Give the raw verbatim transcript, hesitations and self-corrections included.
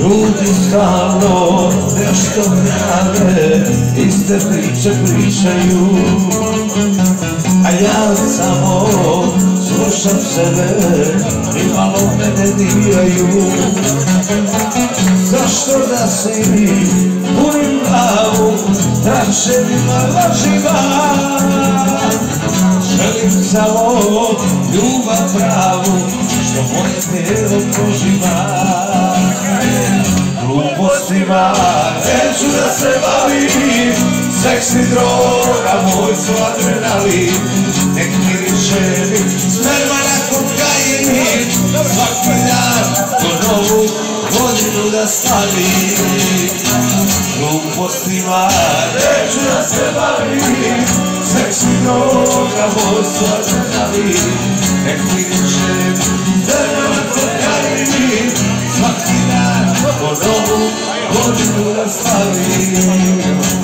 Ljudi stalno nešto prave, iste priče pričaju, a ja samo slušam sebe i malo mene diraju. Zašto da si mi punim glavu tračevima lažima? Želim samo ljubav pravu što moje tijelo proživa. Glupostima neću da se bavim, seks i droga moj su adrenalin. Nek miriše mi sperma na kokain, svaki dan po novu godinu da slavim. Glupostima neću da se bavim, seks i droga moj su adrenalin. Nek miriše mi sperma na kokain, svaki dan po novu godinu da slavim.